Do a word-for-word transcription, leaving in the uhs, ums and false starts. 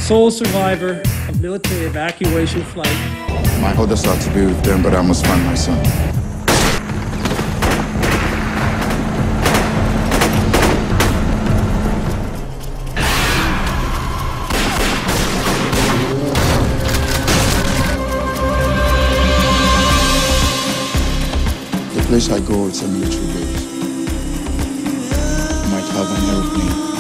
sole survivor of military evacuation flight. My orders are to be with them, but I must find my son. The place I go is a military base. You might have an airplane.